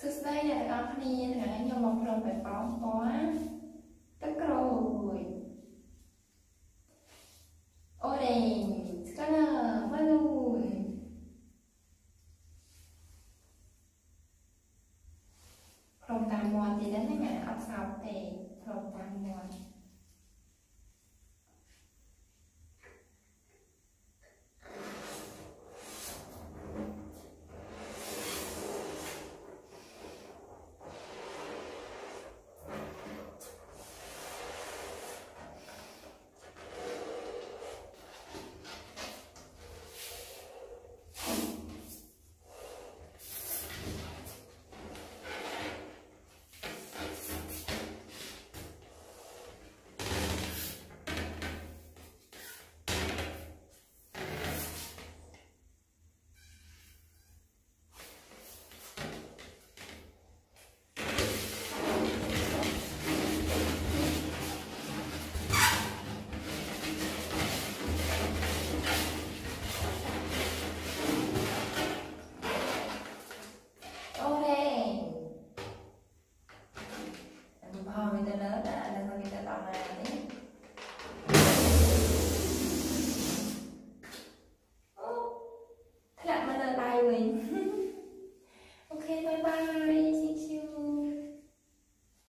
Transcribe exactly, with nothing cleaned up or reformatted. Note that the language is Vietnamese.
Sứt đây là các bạn hãy nhớ một lần phải bóng quá tất rồi orange color maroon from tam mòn thì đến ngày ấp sau thì from tam mòn mình